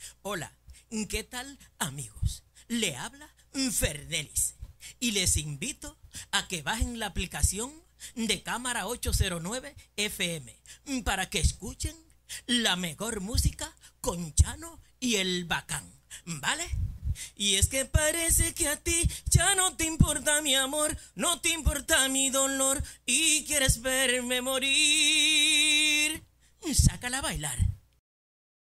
Hola, ¿qué tal amigos? Le habla Ferdelis y les invito a que bajen la aplicación de Cámara 809 FM para que escuchen la mejor música con Chano y el Bacán, ¿vale? Y es que parece que a ti ya no te importa mi amor, no te importa mi dolor y quieres verme morir. Sácala a bailar.